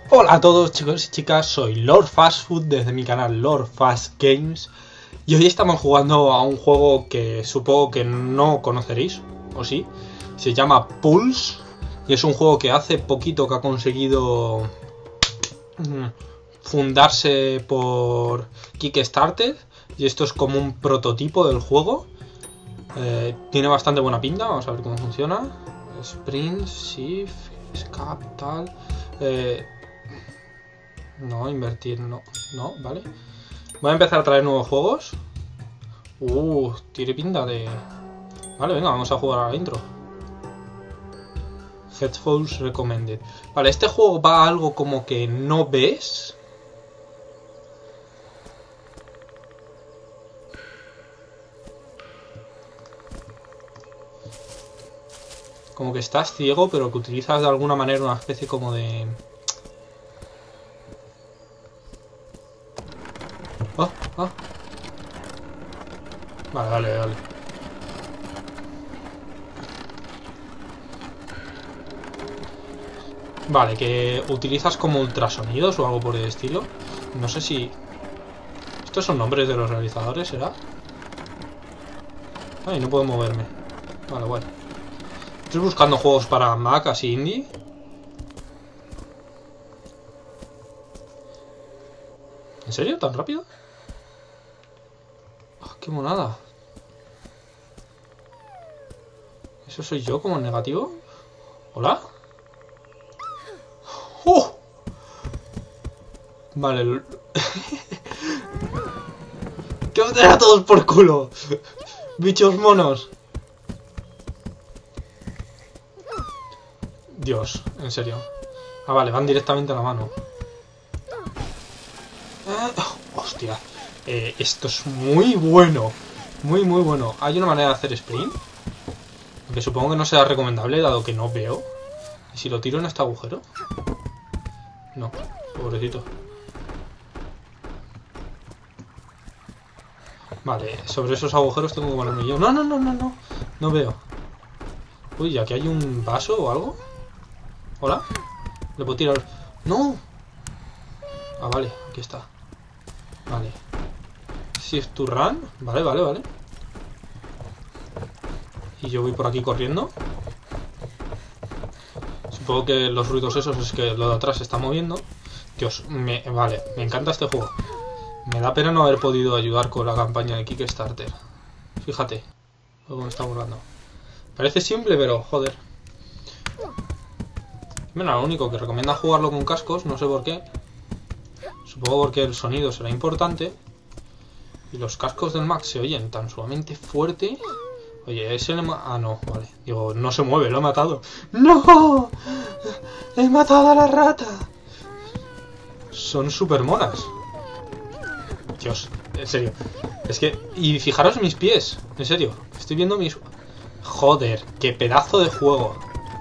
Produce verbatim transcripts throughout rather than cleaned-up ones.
Hola a todos chicos y chicas, soy Lord Fast Food desde mi canal Lord Fast Games y hoy estamos jugando a un juego que supongo que no conoceréis, ¿o sí? Se llama Pulse y es un juego que hace poquito que ha conseguido fundarse por Kickstarter y esto es como un prototipo del juego. Eh, tiene bastante buena pinta, vamos a ver cómo funciona. Sprint, Shift, Escape, tal... Eh, No, invertir, no, no, vale. Voy a empezar a traer nuevos juegos. Uh, tiene pinta de... Vale, venga, vamos a jugar a la intro. Headphones recommended. Vale, este juego va a algo como que no ves. Como que estás ciego, pero que utilizas de alguna manera una especie como de... Ah, ah. Vale, vale, vale. Vale, que utilizas como ultrasonidos o algo por el estilo. No sé si... ¿Estos son nombres de los realizadores, será? Ay, no puedo moverme. Vale, bueno. Estoy buscando juegos para Mac, así indie. ¿En serio? ¿Tan rápido? Oh, ¡qué monada! ¿Eso soy yo como en negativo? ¿Hola? ¡Oh! Vale. ¡Que os den a todos por culo! ¡Bichos monos! Dios, en serio. Ah, vale, van directamente a la mano. Oh, hostia. Eh, esto es muy bueno. Muy, muy bueno. ¿Hay una manera de hacer sprint? Que supongo que no será recomendable, dado que no veo. ¿Y si lo tiro en este agujero? No, pobrecito. Vale, sobre esos agujeros tengo que ponerme yo. No, no, no, no, no. No veo. Uy, aquí hay un vaso o algo. ¿Hola? ¿Le puedo tirar? ¡No! Ah, vale, aquí está. Vale. Shift to run. Vale, vale, vale. Y yo voy por aquí corriendo. Supongo que los ruidos esos es que lo de atrás se está moviendo. Dios, me, vale, me encanta este juego. Me da pena no haber podido ayudar con la campaña de Kickstarter. Fíjate cómo me está burlando. Parece simple, pero joder. Bueno, lo único que recomienda jugarlo con cascos, no sé por qué. Supongo porque el sonido será importante. Y los cascos del Mac se oyen tan sumamente fuerte. Oye, ese le ma... Ah, no, vale. Digo, no se mueve, lo he matado. ¡No! ¡He matado a la rata! Son súper monas. Dios, en serio. Es que... Y fijaros mis pies. En serio. Estoy viendo mis... Joder, qué pedazo de juego.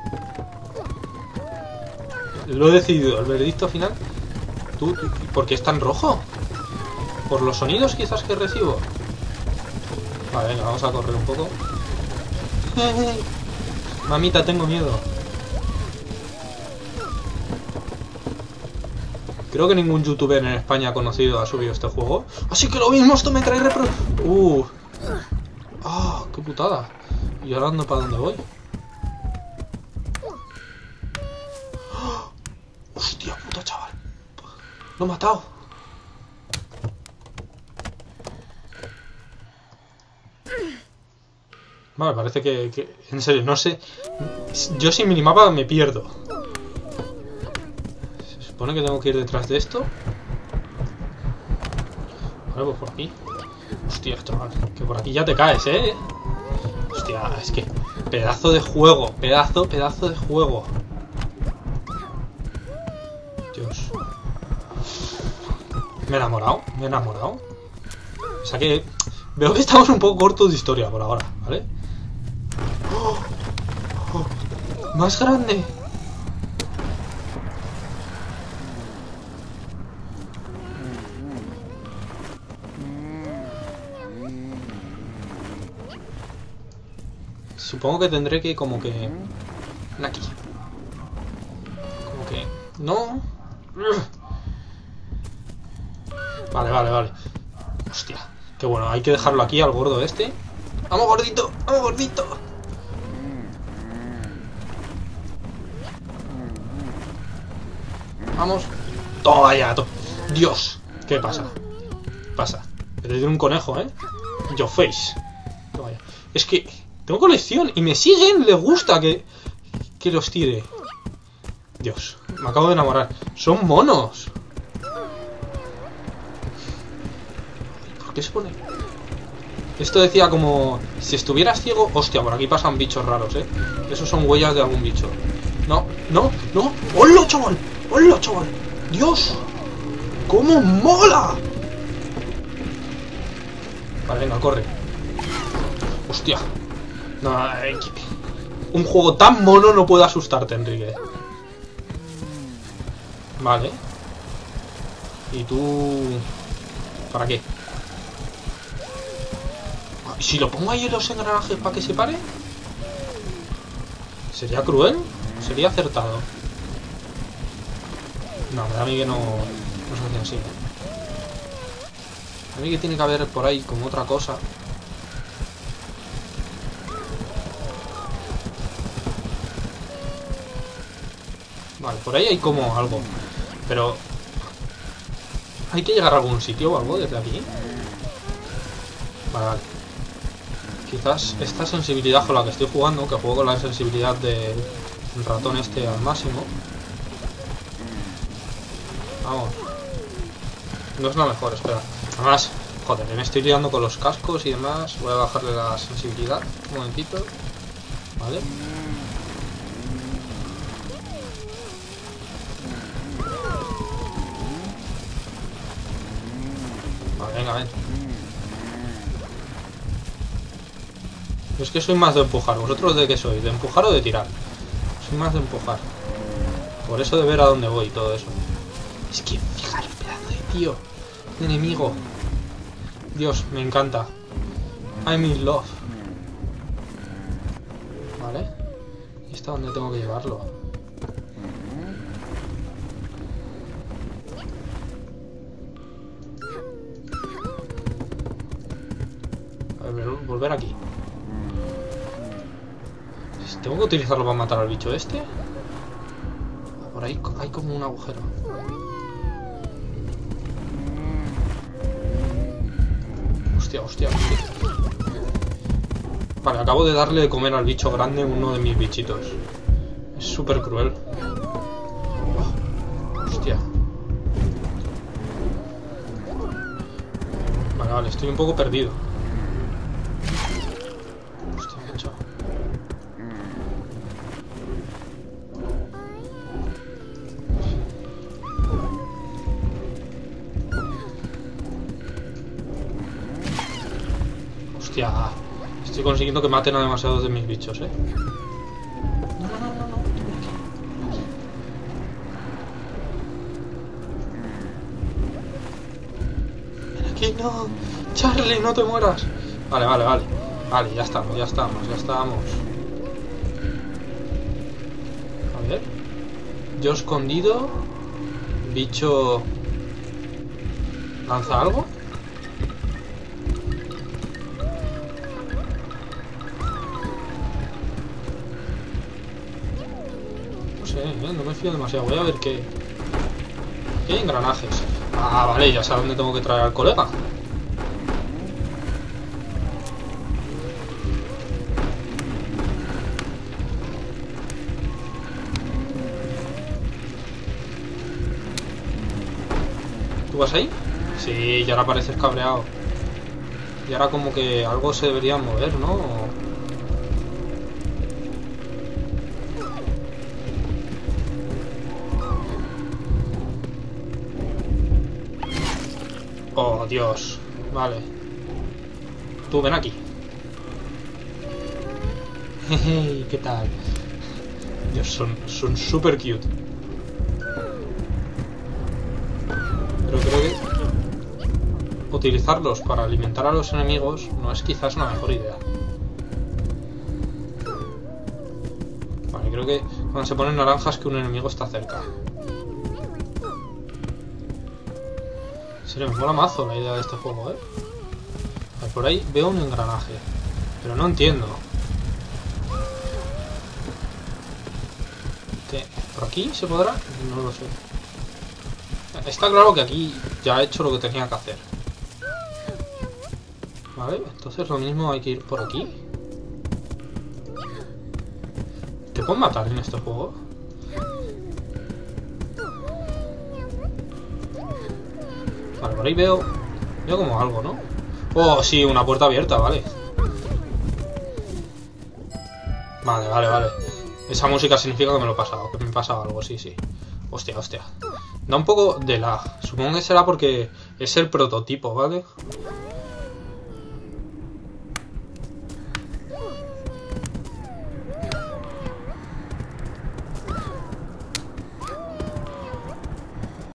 Lo he decidido. El veredicto final... ¿Tú? ¿Por qué es tan rojo? ¿Por los sonidos quizás que recibo? Vale, venga, vamos a correr un poco. Mamita, tengo miedo. Creo que ningún youtuber en España conocido ha subido este juego. Así que lo mismo, esto me trae repro... Uh. Ah, qué putada. ¿Y ahora ando para dónde voy? Hostia puta, chaval. Lo he matado. Vale, parece que, que... En serio, no sé... Yo sin minimapa me pierdo. Se supone que tengo que ir detrás de esto. Vale, pues por aquí. Hostia, chaval, que por aquí ya te caes, ¿eh? Hostia, es que... Pedazo de juego, pedazo, pedazo de juego. Dios. Me he enamorado, me he enamorado. O sea que... Veo que estamos un poco cortos de historia por ahora, ¿vale? ¡Oh! ¡Oh! ¡Más grande! Supongo que tendré que como que... Aquí. Como que... No. Vale, vale, vale. Hostia, qué bueno, hay que dejarlo aquí al gordo este. ¡Vamos, gordito! ¡Vamos, gordito! Vamos. Toma ya, to Dios. ¿Qué pasa? ¿Qué pasa? Que te tiene un conejo, ¿eh? Your face. Toma ya. Es que tengo colección y me siguen. Les gusta que, que los tire. Dios, me acabo de enamorar. Son monos. ¿Por qué se pone? Esto decía como... Si estuvieras ciego... Hostia, por aquí pasan bichos raros, ¿eh? Esos son huellas de algún bicho. No, no, no. ¡Hola, chaval! ¡Hola, chaval! ¡Dios! ¡Cómo mola! Vale, venga, corre. Hostia. No, un juego tan mono no puede asustarte, Enrique. Vale. ¿Y tú...? ¿Para qué? ¿Y si lo pongo ahí en los engranajes para que se pare? ¿Sería cruel? ¿O sería acertado? No, me da a mí que no... No se hace así. A mí que tiene que haber por ahí como otra cosa. Vale, por ahí hay como algo. Pero... ¿hay que llegar a algún sitio o algo desde aquí? Vale, vale. Quizás esta sensibilidad con la que estoy jugando, que juego con la sensibilidad del ratón este al máximo. Vamos. No es la mejor, espera. Además, joder, me estoy liando con los cascos y demás. Voy a bajarle la sensibilidad. Un momentito. Vale. Vale, venga, ven. Yo es que soy más de empujar. ¿Vosotros de qué sois? ¿De empujar o de tirar? Soy más de empujar. Por eso de ver a dónde voy y todo eso. Es que fijaros, pedazo de tío. De enemigo. Dios, me encanta. I'm in love. Vale. ¿Y hasta dónde tengo que llevarlo? A ver, volver aquí. ¿Tengo que utilizarlo para matar al bicho este? Por ahí hay como un agujero. Hostia, hostia, hostia. Vale, acabo de darle de comer al bicho grande uno de mis bichitos. Es súper cruel. Oh, hostia. Vale, vale, estoy un poco perdido. Hostia, estoy consiguiendo que maten a demasiados de mis bichos, ¿eh? No, no, no, no, no. Ven aquí, no. Charlie, no te mueras. Vale, vale, vale. Vale, ya estamos, ya estamos, ya estamos. A ver. Yo escondido. Bicho... ¿lanza algo? No me fío demasiado, voy a ver qué... ¿Qué hay engranajes? Ah, vale, ya sé a dónde tengo que traer al colega. ¿Tú vas ahí? Sí, y ahora pareces cabreado. Y ahora como que algo se debería mover, ¿no? Oh, Dios. Vale. Tú, ven aquí. Hey, ¿qué tal? Dios, son son súper cute. Pero creo que utilizarlos para alimentar a los enemigos no es quizás una mejor idea. Vale, creo que cuando se ponen naranjas que un enemigo está cerca. En serio, me mola mazo la idea de este juego, ¿eh? A ver, por ahí veo un engranaje. Pero no entiendo. ¿Qué? ¿Por aquí se podrá? No lo sé. Está claro que aquí ya he hecho lo que tenía que hacer. Vale, entonces lo mismo hay que ir por aquí. ¿Te pueden matar en este juego? Vale, por ahí veo... Veo como algo, ¿no? Oh, sí, una puerta abierta, vale. Vale, vale, vale. Esa música significa que me lo he pasado, que me he pasado algo, sí, sí. Hostia, hostia. Da un poco de lag. Supongo que será porque es el prototipo, ¿vale?